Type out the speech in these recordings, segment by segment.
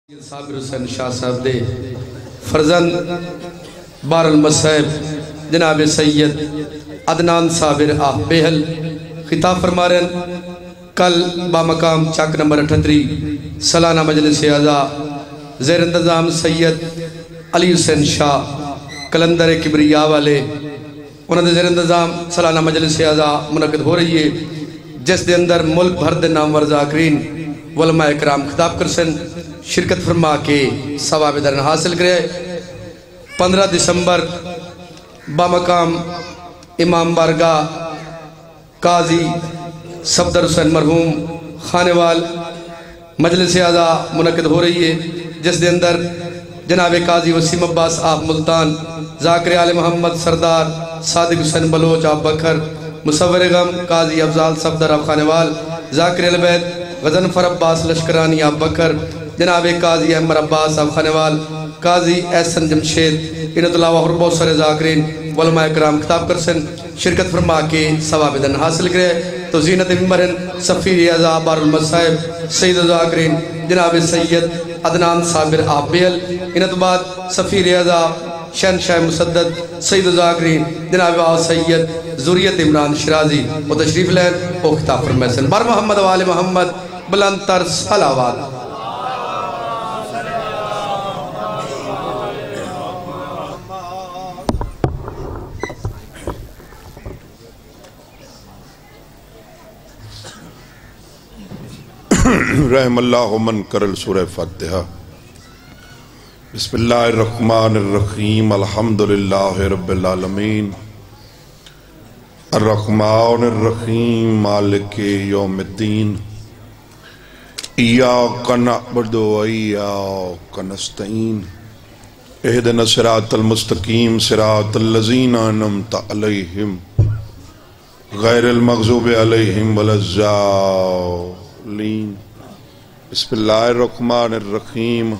صابر حسین شاہ صاحب دے فرزند بار المصائب جناب سید عدنان صابر آہ بیہل خطاب فرما رہے ہیں کل بامقام چاک نمبر 38 سالانہ مجلس اعزا زیر انتظام سید علی حسین شاہ کلندر کبریا والے انہوں نے زیر انتظام سالانہ مجلس اعزا منعقد ہو رہی ہے جس دے اندر ملک بھر دے نامور ذاکرین علماء اکرام خطاب کرسن شرکت فرما کے ثواب درن حاصل کرے 15 دسمبر بامقام امام بارگاہ قاضی صفدر حسین مرحوم خانوال مجلس اعزا منعقد ہو رہی ہے جس دے اندر جناب قاضی وسیم عباس آف ملتان ذاکر آل محمد سردار صادق حسین بلوچ آف بکھر مصور غم قاضی افضال صفدر آف خانوال ذاکر البید غزنفر عباس لشکرانی آف بکھر جناب قاضی احمد عباس آف خانوال قاضی احسن جمشید انت اللہ وحر بہت سارے ذاکرین علماء اکرام خطاب کرسن شرکت فرما کے ثواب دن حاصل کرے تو زینت ممبرن سفیر اعزا بار المصائب سید ذاکرین جناب سید عدنان صابر آہ بیہل انت بعد سفیر اعزا شہنشاہ مسدد سید ذاکرین جناب سید ذریت عمران شرازی و تشریف لین او خطاب فرمائسن بار محمد و آل محمد بلندتر صلوات رحم اللہ من کرل سورہ فاتحہ بسم اللہ الرحمن الرحیم الحمدللہ رب العالمین الرحمن الرحیم مالک یوم الدین ایاک نعبد و ایاک نستعین اہدنا صراط المستقیم صراط الذین انعمت علیہم غیر المغضوب علیہم ولا الضالین بسم اللہ الرحمن الرحیم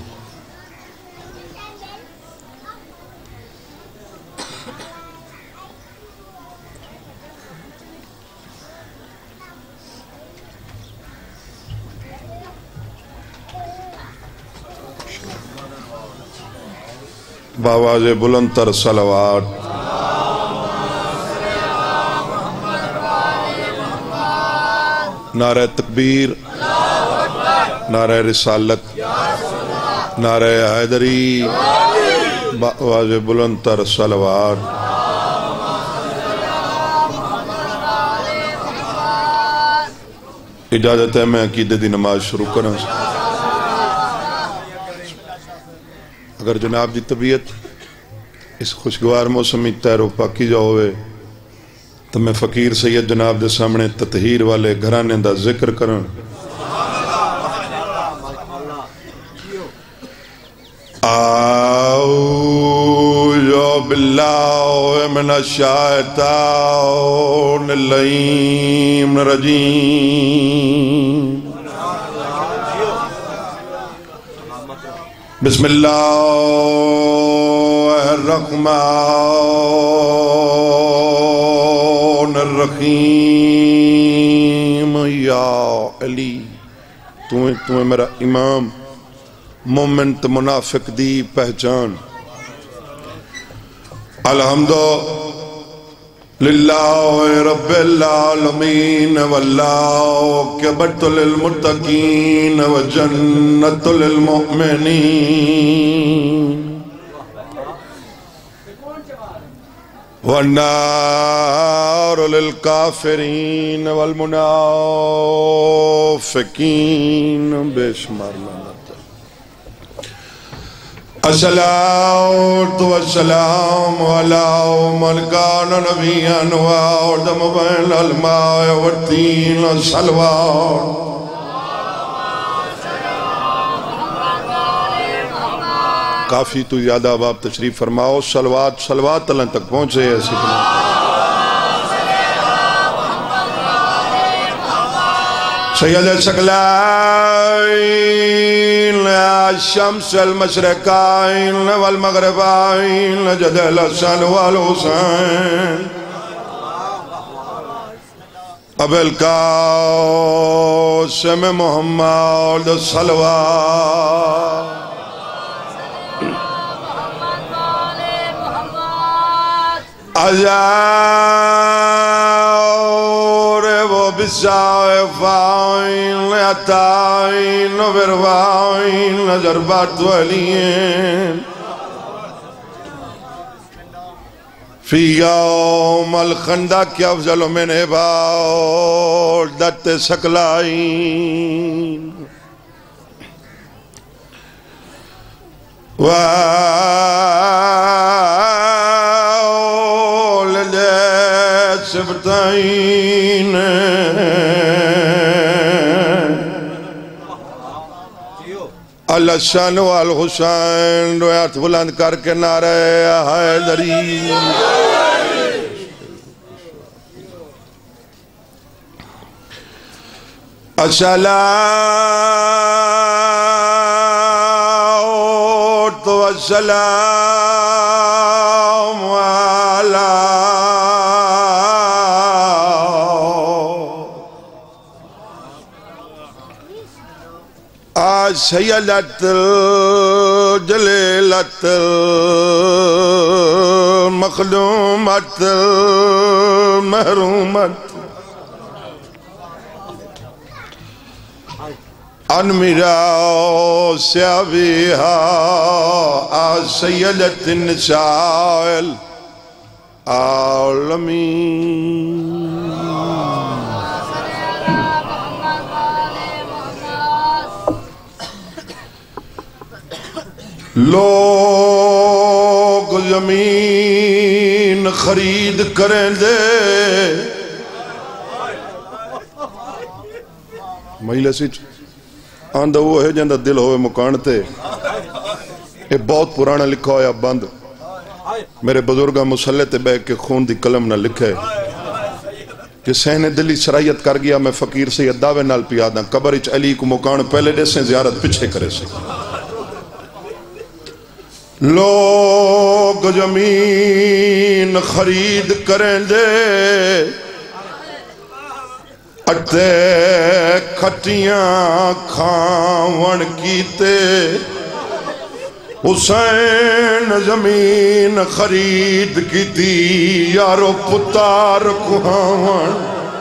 بآواز بلند تر صلوات نعرہ تکبیر نعرہ رسالت نعرہ حیدری بآواز بلند تر صلوات اجازت ہے میں عقیدے دی نماز شروع کروں اگر جناب دی طبیعت اس خوشگوار موسمی تیر و پاکیزہ ہوئے تو میں فقیر سید جناب دے سامنے تطہیر والے گھرانے دا ذکر کروں اعوذ باللہ من الشیطان الرجیم بسم اللہ الرحمن الرحیم یا علی تمہیں میرا امام مومن تو منافق دی پہچان الحمدللہ رب العالمین واللہ کبت للمتقین وجنت للمؤمنین والنار للکافرین والمنافقین بے شمار لعنت الصلاة والسلام علی من کان نبیا وآدم بین الماء والتین الصلوات کافی تو زیادہ اب آپ تشریف فرماؤ صلوات اللہ تک پہنچے ایسی سید الثقلین الشمس المشرقین والمغربین جد الحسن والحسین اب القاسم محمد صلوات Ajaure vo bisae fain atain vervain ajarbat walien في يوم الخندق يفضل من عبادة سكلاين وولد سبتين الحسن والحسین دو ہاتھ بلند کر کے نعرہ حیدری الصلاة والسلام علی سیدت جلیلت مخدومت محرومت انمیرا سیابیہا سیدت النساء العالمین لوگ زمین خرید کریں دے مہیلے سی آندہ وہ ہے جندہ دل ہوئے مکانتے یہ بہت پرانا لکھا ہویا بند میرے بزرگاں مسلح تے بے کے خون دی قلم نہ لکھے کہ سہنے دلی شرائیت کر گیا میں فقیر سے یہ دعوے نال پیاداں قبر اچ علی کو مکان پہلے دے سے زیارت پچھے کرے سے لوگ زمین خرید کریں دے اٹھے کھٹیاں کھاون کیتے حسین زمین خرید کی دی یارو پتار کھاون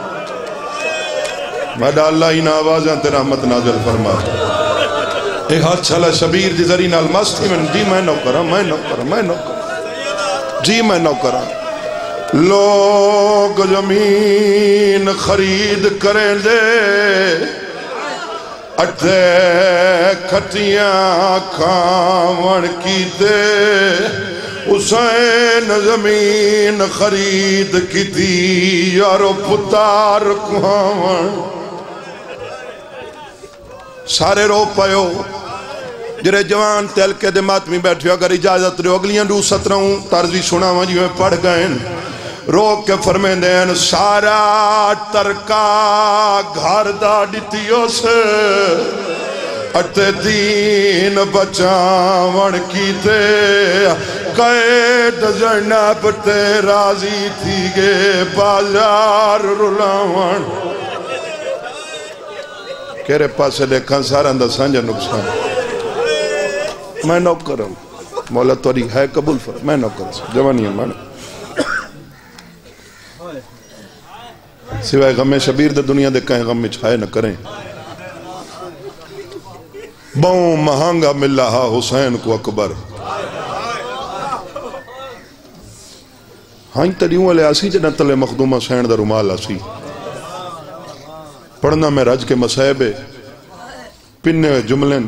میں ڈالا ہی ناوازاں تے رحمت نازل فرما ایک ہاتھ چھلا شبیر دی ذریعہ نال مستی میں جی میں نو کرا جی میں نو کرا لوگ زمین خرید کریں دے اٹھے کھٹیاں کھاون کیتے حسین زمین خرید کی دی یارو پتار کھاون سارے رو پایو جرے جوان تیل کے دے ماتمی بیٹھو اگر اجازت رہو اگلیاں دو 17 ترزی سنا ہوں جو پڑھ گئے رو کے فرمیں دین سارا ترکا گھر دا ڈیتیوں سے اٹھے دین بچاون کیتے قید زینب تے راضی تھی گے بازار رلاون کہرے پاسے دیکھاں سارا اندہ سانجا نقصان میں نو کروں مولا توری ہے قبول فر میں نو کروں جوانی ہے مانا سوائے غم شبیر دے دنیا دے کہیں غم میں چھائے نہ کریں بہوں مہانگا مل رہا حسین کو اکبر ہائیں تریوں والے آسی جنہ تلے مخدومہ سین دا رمال آسی پڑھنا میں رج کے مسائبے پننے ہوئے جملیں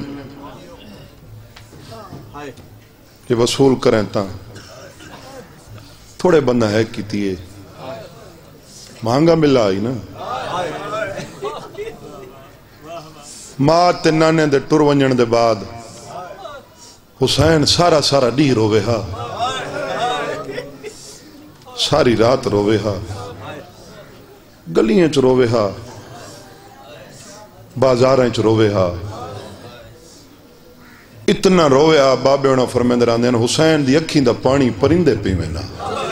یہ وصول کریں تا تھوڑے بندہ ہے کی تیئے مہنگا ملا آئی نا ماں تے نانے دے ٹر ونجن دے بعد حسین سارا ڈی روے ہا ساری رات روے ہا گلیاں چ روے ہا بازاراں چ روے ہا اتنا روے ہا بابے انہاں فرمیندے راندے ہیں حسین دی اکھیں دا پانی پرندے پیویں نا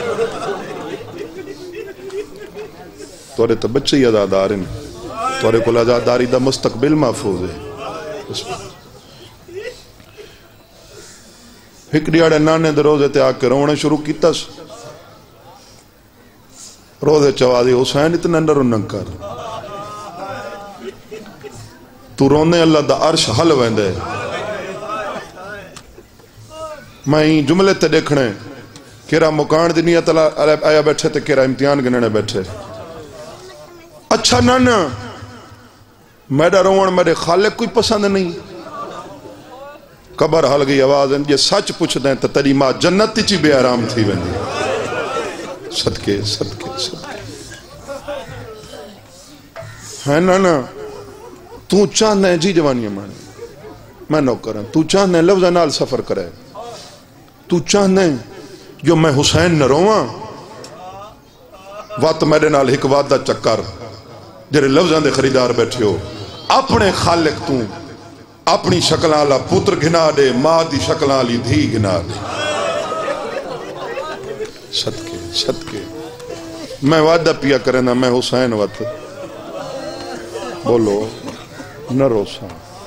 تورے تو بچے ہی ازادار ہیں تورے کو ازاداری دا مستقبل محفوظ ہے ایک ڈیاڑے نانے دے روزے تے آکے رونے شروع کیتا روزے چوادی حسین اتنا نرو ننگ کر تو رونے اللہ دا عرش حل ویندے میں جملے تے دیکھنے کیرا مکان دی نیت آیا بیٹھے تے کیرا امتحان گننے بیٹھے اچھا نانا میرا روان میرے خالق کوئی پسند نہیں قبر حل گئی آواز یہ سچ پوچھ دیں تو تیری ماں جنت چی بے آرام تھی ویندی صدقے صدقے صدقے ہے نانا تو چاہنا ہے جی جوانی مانے میں نو کریں تو چاہنا ہے لفظ نال سفر کرے تو چاہنا ہے جو میں حسین نہ رواں وقت میرے نال ایک وعدہ چکر جڑے لفظاں دے خریدار بیٹھے ہو اپنے خالق تو اپنی شکل والا پتر گھنا دے ماں دی شکل والی دھی گھنا دے صدقے صدقے میں وعدہ پیا کریں نا میں حسین وقت بولو نہ روسا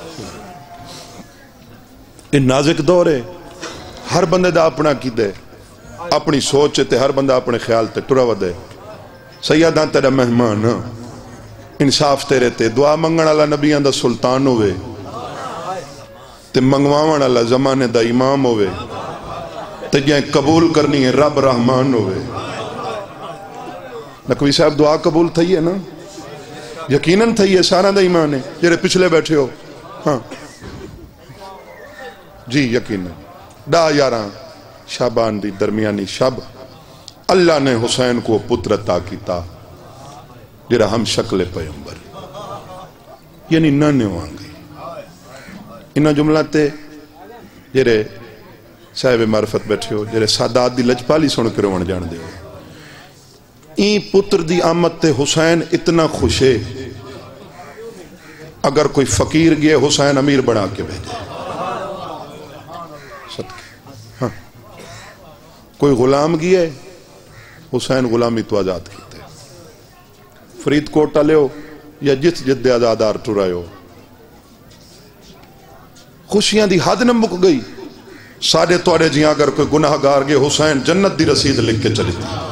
یہ نازک دور ہے ہر بندے دا اپنا کی دے اپنی سوچ تے ہر بندہ اپنے خیال تے ٹرا ودے سیداں تیرا مہمان انصاف تیرے تے دعا منگن والا نبیاں دا سلطان ہوئے تے منگواون والا زمانے دا امام ہوئے تے جائیں قبول کرنی ہے رب رحمان ہوئے نقوی صاحب دعا قبول تھی ہے نا یقیناً تھی ہے سارا دا ایمان ہے جرے پچھلے بیٹھے ہو ہاں جی یقیناً 11 شعبان دی درمیانی شب اللہ نے حسین کو پتر عطا کیتا جرا ہم شکل پیغمبر یعنی نانے ہوان گئی انہاں جملہ تے جرے صاحب معرفت بیٹھے ہو جرے سادات دی لجپالی سن کے روان جان دے ہو این پتر دی آمد تے حسین اتنا خوشے اگر کوئی فقیر گئے حسین امیر بنا کے بھیجے صدقے ہاں کوئی غلام گئے حسین غلامی تو آزاد کیتے فرید کوٹا لے ہو یا جس جد آزادار ٹرائے ہو خوشیاں دی حد نہ مک گئی ساڑھے توڑے جی اگر کوئی گناہ گار گئے حسین جنت دی رسید لکھ کے چلی تھی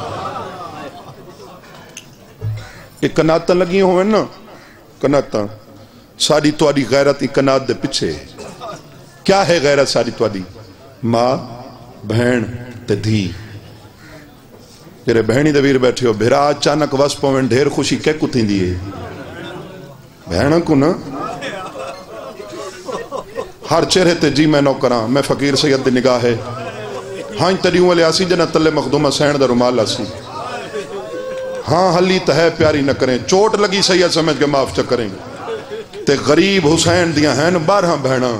ایک کناتاں لگی ہوئے نا کناتاں ساری توڑی غیرت ایک کنات دے پچھے کیا ہے غیرت ساری توڑی ماں بہن تے دھی جرے بہنی دویر بیٹھے ہو بھیرا اچانک وس پوین ڈھیر خوشی کیا کتیں دیئے بہنہ کو نا ہر چہرے تے جی میں نو کراں میں فقیر سید دی نگاہ ہے ہاں تریوں والے آسی جنہ تلے مخدومہ سین دا رمال آسی ہاں حلی تہے پیاری نہ کریں چوٹ لگی سید سمجھ کے معاف چا کریں تے غریب حسین دیاں ہیں 12 بہنا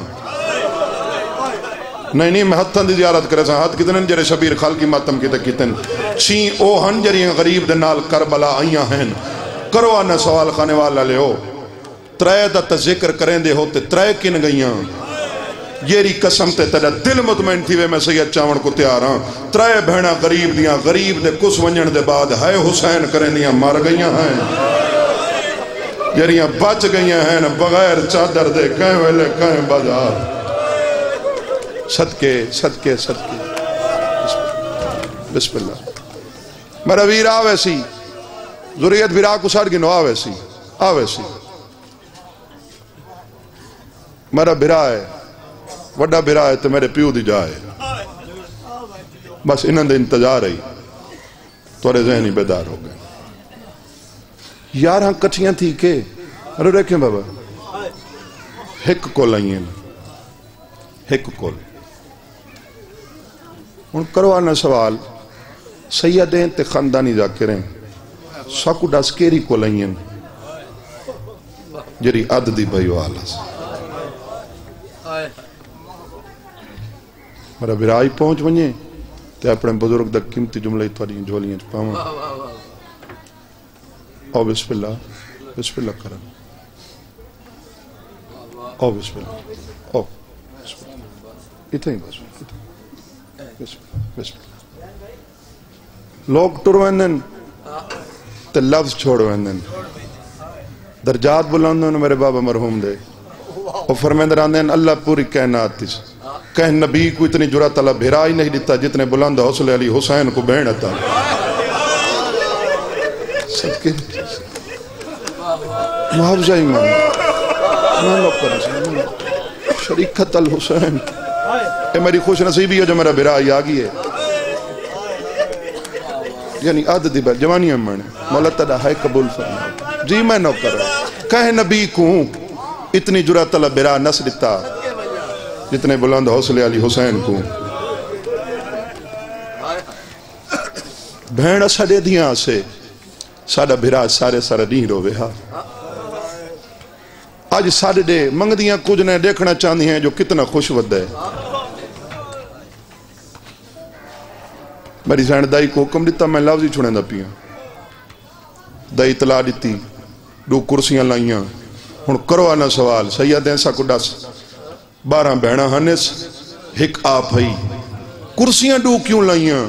نہیں میں ہتھاں دی زیارت کرے ساں ہاتھ کتنے جرے شبیر خال کی ماتم کی تکیتن چین او ہن جریاں غریب دے نال کربلا آئیاں ہیں کرو آنا سوال خانے والا لے ہو ترائے دا ذکر کریں دے ہو تے ترائے کن گئیاں یری قسم تے تیرا دل مطمئن تھی وے میں سید چاون کو تیار ہاں ترائے بہنا غریب دیاں غریب دے کس ونجن دے بعد ہے حسین کریں دیاں مار گئیاں ہیں یریاں بچ گئیاں ہیں بغیر چادر دے کہیں ویلے کہیں بازار صدقے صدقے صدقے بسم اللہ میرا ویر آوے سی ذریت ویرا کو ساڑھ گنو آوے سی میرا بھرا ہے وڈا بھرا ہے تو میرے پیو دی جائے بس انہوں نے انتظار ہی توڑے ذہنی بیدار ہو گئے یار ہاں کٹھیاں تھی کہ ارے رکھیں بابا ہک کول آئیں ہک کول ان کرو آنا سوال سیدیں تے خاندانی ذاکریں ساکو ڈاس کیری کول آئیں جری عد دی بھائیو آلہ سے میرا برائی پہنچ ونجے تے اپنے بزرگ دا قیمتی جملہ توڑی جھولیاں پاؤں او بسم اللہ کرن او بسم اللہ او بسم اللہ اتنا ہی بسم اللہ لوگ ٹر ویندن تے لفظ چھوڑ ویندن درجات بلاندن میرے بابا مرحوم دے اور فرمیندر آندین اللہ پوری کائنات تیس کہیں نبی کو اتنی جرات اللہ بھیرا ہی نہیں دیتا جتنے بلند حوصلے علی حسین کو بہن عطا صدقے معاوضہ ایمان میں نوکر شریکت الحسین اے میری خوش نصیبی ہے جو میرا برائی آگی ہے یعنی عادت دی بات جوانی امن مولا تدا ہے قبول فرما جی میں نوکر کہہ نبی کو اتنی جرات اللہ برا نس دیتا جتنے بلند حوصلے علی حسین کو بہن ساڑے دیاں سے ساڑا بھرا سارے سارے نہیں روے ہاں آج ساڑے دے منگ دیاں کچھ نے دیکھنا چاہتی ہیں جو کتنا خوش ود ہے میری سین دائی کو حکم دیتا میں لفظی چھوڑیں دا پیاں دائی اطلاع دیتی 2 کرسیاں لائیاں ہن کرو آنا سوال سید ایسا کو ڈس 12 بہنا ہنس ایک آپ ہی کرسیاں 2 کیوں لائیاں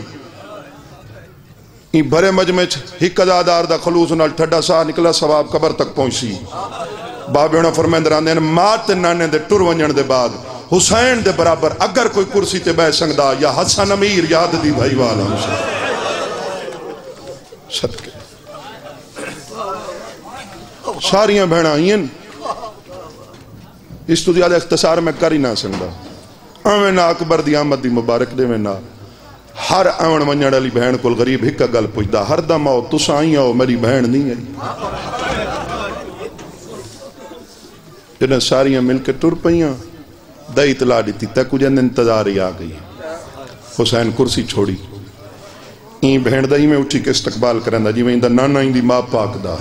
این بھرے مجمع ایک ازادار دا خلوص نال ٹھڈا سا نکلا ثواب قبر تک پہنچی بابیونا فرمیندران دین مات نانے دے ٹر ونجن دے بعد حسین دے برابر اگر کوئی کرسی تے بے سنگدا یا حسن امیر یاد دی بھائی والا حسین صدقے ساریاں بہنا آئین اس تو زیادہ اختصار میں کر ہی نہ سنگدا آمین اکبر دی آمد دی مبارک دے میں نہ ہر آون ونجن علی بہن کل غریب ہکا گل پوچھدا ہر دم آؤ تساں آئی آؤ میری بہن نہیں ہے جنہیں ساریاں مل کے ٹر پئیاں دائی اطلاع دیتی تے کچھ انتظار ہی آ گئی حسین کرسی چھوڑی این بہن دائی میں اٹھی کے استقبال کریں دا جی میں اندہ نانا اندی ماں پاک دا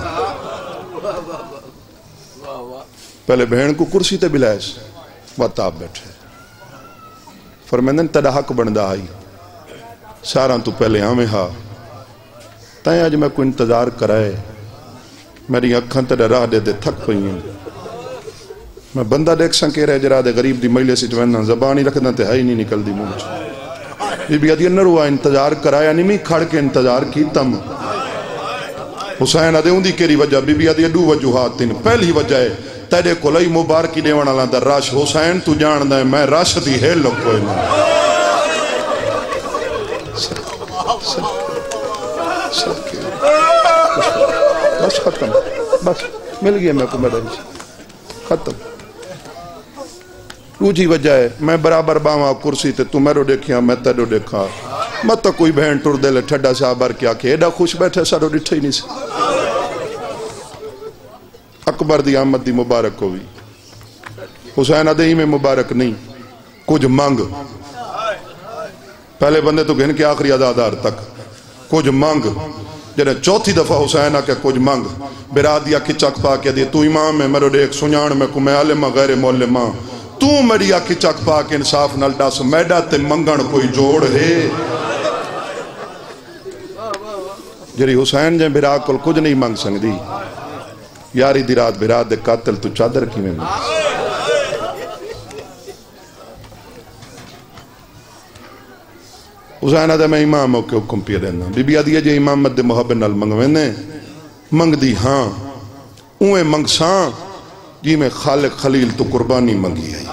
پہلے بہن کو کرسی تے بلائس واتاب بیٹھے فرمیندن تیرا حق بندہ آئی ساراں تو پہلے ہمیں ہاں تائیں آج میں کوئی انتظار کرائے میری اکھاں تیرے راہ دے دے تھک پئیاں میں بندہ دیکھ سن کے رہ جرا دے غریب دی مجلے سے جواننا زبانی رکھنا تے ہے ہی نہیں نکل دی مجھ بی بی آدھی انر ہوا انتظار کرایا نہیں میں کھڑ کے انتظار کی تم حسین آدھے ہوں دی کیری وجہ بی بی آدھی 2 وجوہات تین پہلی وجہ ہے تیرے کو لئی مبارکی دیوانا لاندا راش حسین تو جان دے میں راش دی ہے لوگ کوئی نہیں بس ختم بس مل گیا میں کو میرا ختم دوجی وجہ ہے میں برابر باواں کرسی تے تو میرو دیکھیا میں تیرو دیکھا مت کوئی بہن ٹر دے لے ٹھڈا سے آبر کیا کہ ایڈا خوش بیٹھے سارو ڈٹھے ہی نہیں سے اکبر دی آمد دی مبارک ہوئی حسین آدھے میں مبارک نہیں کچھ مانگ پہلے بندے تو گھن کے آخری ازادار تک کچھ مانگ جنہیں چوتھی دفعہ حسین آکے کچھ مانگ برا دیا کی چک پا کے دی تو امام میں میرو دیکھ سنیان میں کو میں عالمہ غیر مولمہ تو میری آکی چک پا کے انصاف نال ڈاس میڈا تے منگن کوئی جوڑ ہے جری حسین جن برا کل کچھ نہیں مانگ سنگ دی یاری دی رات برا دے قاتل تو چادر کی میں حسین آدھے میں امام ہو کے حکم پیا دینا بی بی آدھی ہے جے امام مد محبت نال منگوینے منگ دی ہاں اویں منگ ساں جی میں خالق خلیل تو قربانی منگی ہے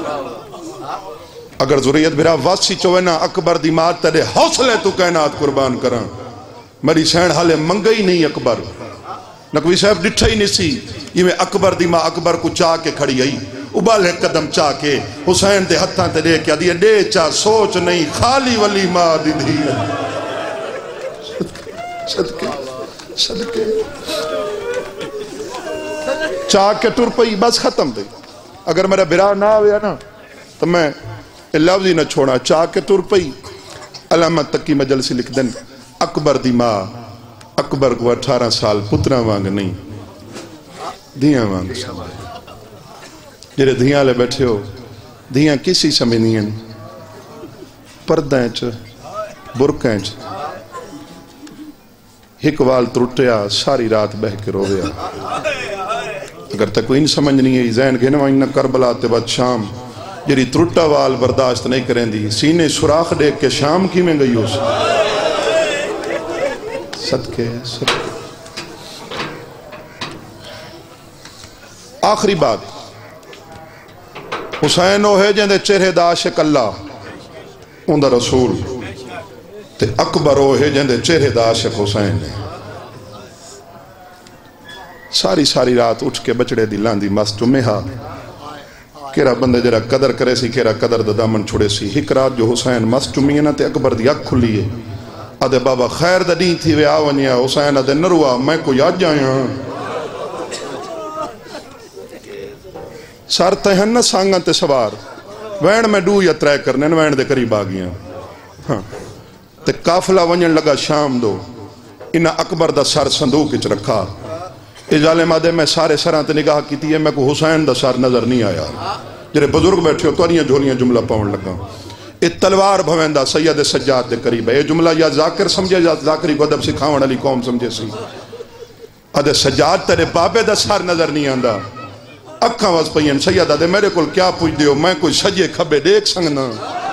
اگر ضروریت بھرا واسی چوینا اکبر دی مات تیرے حوصلے تو کائنات قربان کران میری سین حالے منگئی نہیں اکبر نقوی صاحب ڈٹھا ہی نہیں سی یہ میں اکبر دی ماں اکبر کو چاہ کے کھڑی آئی ابالے قدم چاہ کے حسین دے ہتھاں تے دے کیا دیئے دے چاہ سوچ نہیں خالی ولی ماں دی دی صدقے صدقے چاہ کے ٹر پئی بس ختم دے اگر میرا برا نہ ہویا نا تو میں لفظ ہی نہ چھوڑا چاہ کے ٹر پئی علامت تکی مجلسی لکھ دن اکبر دی ماں اکبر کو 18 سال پترہ وانگ نہیں دیاں وانگ سمجھے جرے دھیاں لے بیٹھے ہو دھیاں کسی سمجھنی ہیں پردیں چ برکیں چ ایک وال ترٹیا ساری رات بہ کے رو گیا اگر تک کوئی نہیں سمجھنی ہے زین گھنوائیں نہ کربلا تے بعد شام جری ترٹا وال برداشت نہیں کریں دی سینے سوراخ دیکھ کے شام کی میں گئی ہو صدقے صدقے آخری بات حسین ہو ہے جن دے چہرے دا عاشق اللہ ان دا رسول تے اکبر ہو ہے جن دے چہرے دا عاشق حسین ہے ساری رات اٹھ کے بچڑے دی لاندی مس ٹمے ہا کیرا بندے جرا قدر کرے سی کیرا قدر دا دامن چھوڑے سی ہک رات جو حسین مس ٹمی ہے نا تے اکبر دی اکھ کھلی ہے آدھے بابا خیر دا دین تھی وے آونیا حسین آدھے نروا میں کوئی آج جائیں سار تہن نہ سانگاں تے سوار وین میں ڈو یا ترے کرنے وین دے قریب آگیاں تے کافلہ ونجن لگا شام دو انہا اکبر دا سر صندوق اچ رکھا ظالم آدھے میں سارے سران تے نگاہ کی تھی میں کو حسین دا سر نظر نہیں آیا جرے بزرگ بیٹھے ہو توریاں جھولیاں جملہ پاؤن لگا تلوار بھویندہ سید سجاد دے قریب ہے یہ جملہ یا ذاکر سمجھے یا ذاکری کو ادب سکھاون علی قوم سمجھے سی آدھے سجاد تیرے بابے دا سر نظر نہیں آندہ اکھاں واس پہین سید آدھے میرے کل کیا پوچھ دیو میں کوئی سجے کھبے دیکھ سنگنا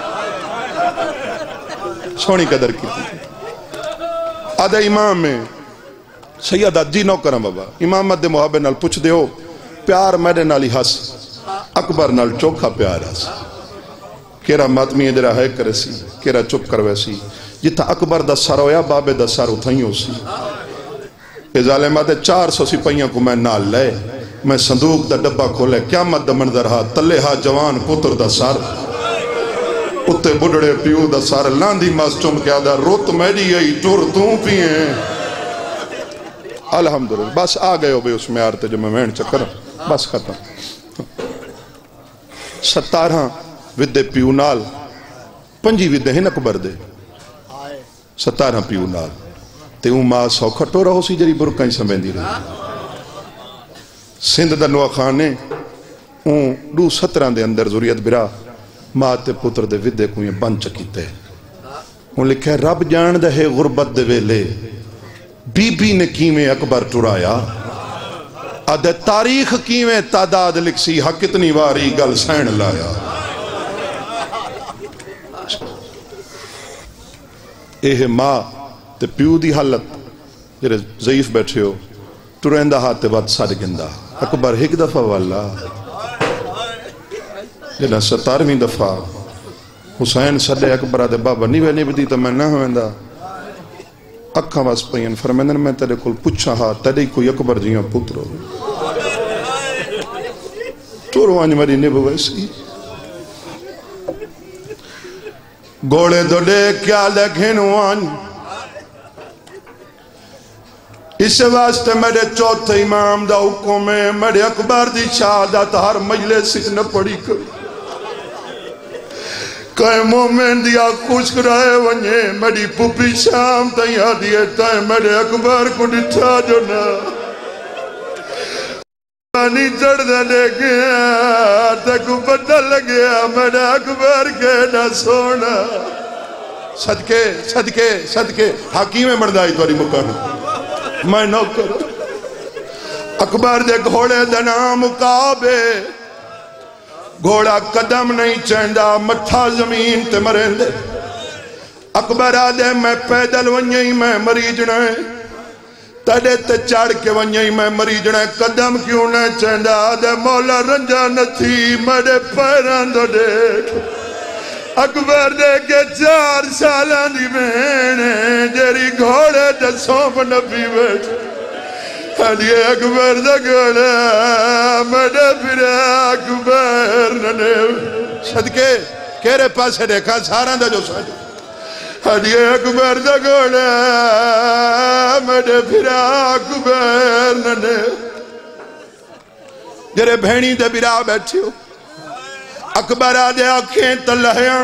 سونی قدر کی تھی آدھے امام میں سیدہ جی نو کرم بابا امامت دے محابے نال پوچھ دیو پیار میرے نالی ہس اکبر نال چوکھا پیار ہس کیرا ماتمی جرا ہے کرے سی کیرا چپ کر ویسی جتا اکبر دا سر ہویا بابے دا سر اتھائیں ہو سی اے ظالمات 400 سپاہیاں کو میں نال لے میں صندوق دا ڈبہ کھولے قیامت دا منظر ہا تلے ہا جوان پتر دا سر اتے بڑھڑے پیو دا سر لاندی ماس چم کیا دا روت میڈی ای ٹور توں پیئیں الحمدللہ بس آ گئے ہو بے اس میں آرتے جو میں وین چکر بس ختم 17 ودے پیو نال 5 ودے ہن اکبر دے 17 پیو نال تے اون ماں سو کھٹو رہو سی جری برکائیں سمبیندی رہی سندھ دا نوہ خانے اون 17 دے اندر ذریت برا ماں تے پتر دے ودے کو یہ بن چکیتے اون لکھے رب جان دے غربت دے ویلے بی بی نے کیویں اکبر ٹرایا آدھے تاریخ کیویں تعداد لکھ سی ہاں کتنی واری گل سین لایا اے ماں تے پیو دی حالت جرے ضعیف بیٹھے ہو ٹرائندہ ہاتھ بات ساڑھ گندہ اکبر ایک دفعہ والا جنہ 17ویں دفعہ حسین صدے اکبر آدھے بابا نہیں بدی تو میں نہ ہوئندہ اکھاں واس پہین فرمیندن میں تیرے کل پچھا ہاں تیرے کوئی اکبر جیاں پترو تو روانی مری نبو ویسی گوڑے دو دے کیا لکھن وان اس واسطے میرے چوتھے امام دا حکم ہے میرے اکبر دی شہادت ہر مجلس نہ پڑی کر کہیں مومن دیا خوشک رہے ونجے میری پوپی شام تیاں دیئے تائیں میرے اکبر کو نٹھا جو نا پانی چڑھ دے لے گیا تکو پتہ لگیا میرے اکبر کے نہ سونا صدقے حکیم مردائی تواری مکان میں نوکر اکبر دے گھوڑے دنا مقابے گھوڑا قدم نہیں چہندہ مٹھا زمین تے مرین دے اکبر آدھے میں پیدل ونجئی میں مریجنے تڑے تے چاڑ کے ونجئی میں مریجنے قدم کیوں نہیں چہندہ آدھے مولا رنجا نہ تھی میرے پیران دو دیکھ اکبر دے کے 4 سالان دی بہنے جیری گھوڑے تے سوپ نبی بیٹھ حدیے اکبر دا گوڑا مڈے پھر اکبر ننے صدقے کیرے پاسے دیکھا ساران دا جو ساتھ حدیے اکبر دا گوڑا مڈے پھر اکبر ننے جرے بھینی دے برا بیٹھی ہو اکبر آدھے آنکھیں تلہیاں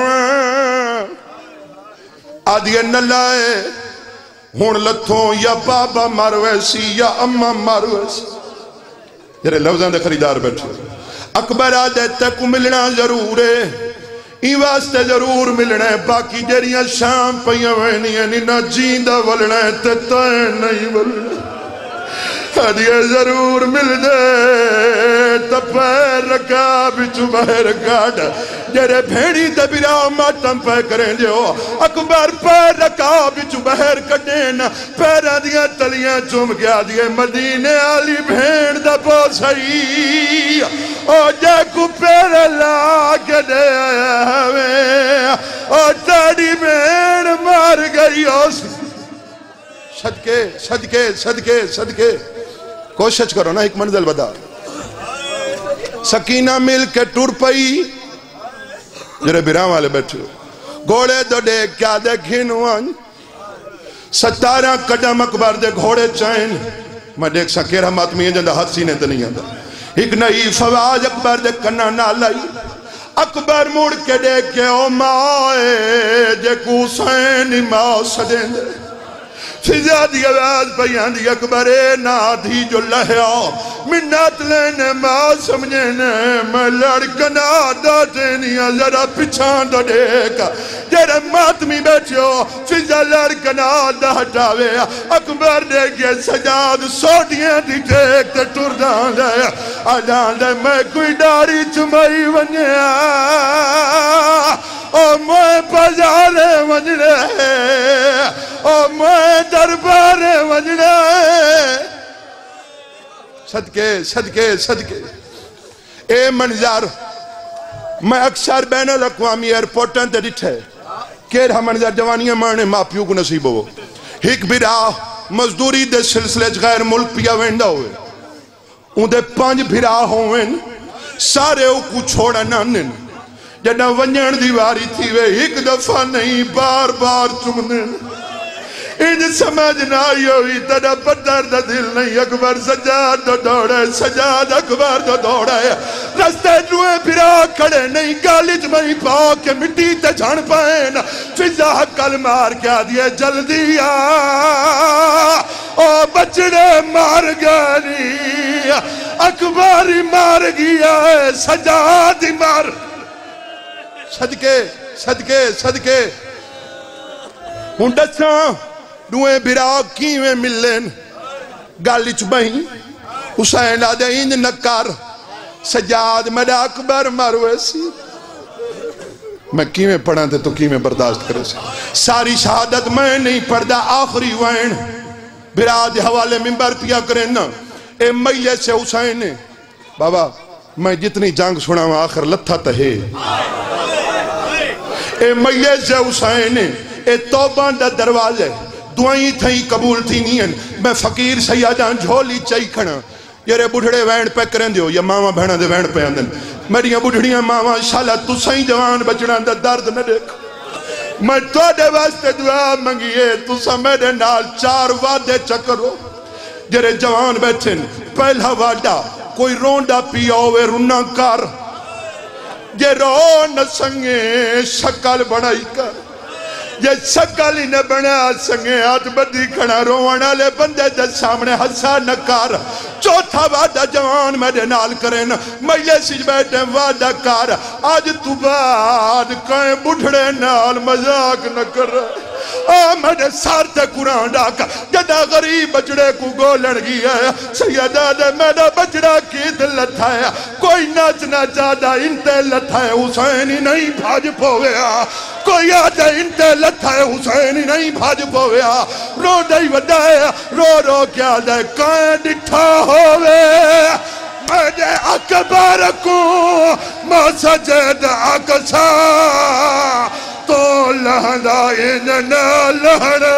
آدھے نلائے ہون لتھوں یا بابا مارویسی یا اممہ مارویسی جرے لفظاں دے خریدار بیٹھے اکبر آدھے تک ملنا ضرور ہے این واسطے ضرور ملنا ہے باقی جریاں شام پہیاں وینی ہے نہ جیندہ ولنا ہے تتائیں نہیں ولنا حدیے ضرور مل دے تپیر رکھا بچو بہر کاٹا جرے بھیڑی دبیرا ماتم پہ کریں جو اکبر پیر رکھا بچو بہر کٹینا پیرہ دیا تلیاں چوم گیا دیئے مدینے آلی بھیڑ دا پوسائی او جے کو پیر لاکھ دے آیا او تاڑی بھیڑ مار گئی صدقے کوشش کرو نا ایک منزل بدا سکینہ مل کے ٹور پئی جرے بیران والے بیٹھے گھوڑے دو دیکھ کیا دیکھیں نوان 17 قدم اکبر دے گھوڑے چائن میں دیکھ سکیرہ ماتمی جندہ حد سینے تے نہیں آندہ ایک نئی فواج اکبر دے کنا نالائی اکبر موڑ کے دیکھے او مائے جے کو حسین ماں سدیں دے فضا دی آواز بیان دی اکبرے نا دھی جو لہیا منت لینے ماں سمجھنے میں لڑکنا ڈاٹنیا ذرا پچھان دو دیکھا جیرے ماتمی بیٹھو فضا لڑکنا ڈاٹاوے اکبر دیکھے سجاد سوٹیاں دی ٹیک تے ٹور دان دے آجان دے میں کوئی ڈاری چمائی ونیا او میں پجارے ونجنے او میں دربارے ونجنے صدقے صدقے صدقے اے منظر میں اکثر بین الاقوامی ایئرپورٹاں تے ڈٹھے کیرہ منظر جوانیاں مارنے ماں پیو کو نصیب ہو ایک بھیرا مزدوری دے سلسلے غیر ملک پیا وینڈا ہوئے ان دے 5 بھیرا ہوئے سارے او کو چھوڑا نانن جنہ ونجن دیواری تھی وے ایک دفعہ نہیں بار بار چمنن ان سمجھنا ہوئی تڑا پتر دا دل نہیں اکبر سجاد دو دوڑے سجاد اکبر دو دوڑے رستے روئے پھرا کھڑے نہیں گالج میں پاؤ کے مٹی تے جھان پائن فضا کل مار کیا دیے جلدی او بچڑے مار گانی اکبر مار گیا سجاد مار صدقے صدقے صدقے ہوں دساں دوئے بھرا کیویں ملن گالچ بہن حسین آدھے انج نکار سجاد میرا اکبر مروے سی میں کیویں پڑھا تھے تو کیویں برداشت کرے سی ساری شہادت میں نہیں پڑھدا آخری وین بھرا دے حوالے منبر پیا کریں نا اے میلے سے حسین نے بابا میں جتنی جنگ سنا ہوں آخر لتھا تہے اے میلے سے حسین نے اے توبان دا دروازے دعائیں تھیں قبول تھی نہیں میں فقیر سیادان جھولی چاہی کھنا یرے بڑھڑے وینڈ پہ کریں دیو یا ماما بہنا دے وینڈ پہ آندن میڈیاں بڑھڑیاں ماما شالا تو سائیں جوان بچنا دا درد نہ دیکھ میں تو دے واسطے دعا منگیے تو سا میرے نال 4 وعدے چکرو جرے جوان بیٹھن پہلا وعدہ کوئی رونڈا پیا ہوئے رونا کر یہ رو نہ سنگے شکل بڑھائی کر یہ شکل ہی نہ بنا سنگے آج بدی کھڑا روانا لے بندے دے سامنے حسا نکار چوتھا وعدہ جوان میرے نال کریں میلے سج بیٹھے وعدہ کار آج تو بعد کہیں بڑھڑے نال مذاق نہ کر میرے سار تے قرآن ڈاکا جدہ غریب بچڑے کو گولن گیا ہے سیدہ دے میرا بچڑا کی دل لتھایا کوئی ناچنا چاہتا انتے لتھائے حسینی نہیں بھاج پویا کوئی آجا انتے لتھائے حسینی نہیں بھاج پویا رو دائی ودائے رو رو کیا دے کائیں ڈٹھا ہوئے مجھے اکبر کو مسجد اقصا تو لہنہ اننا لہنہ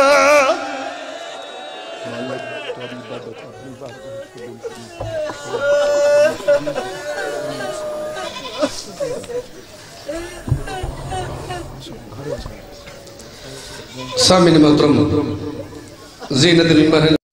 سامن محترم زینت المنبر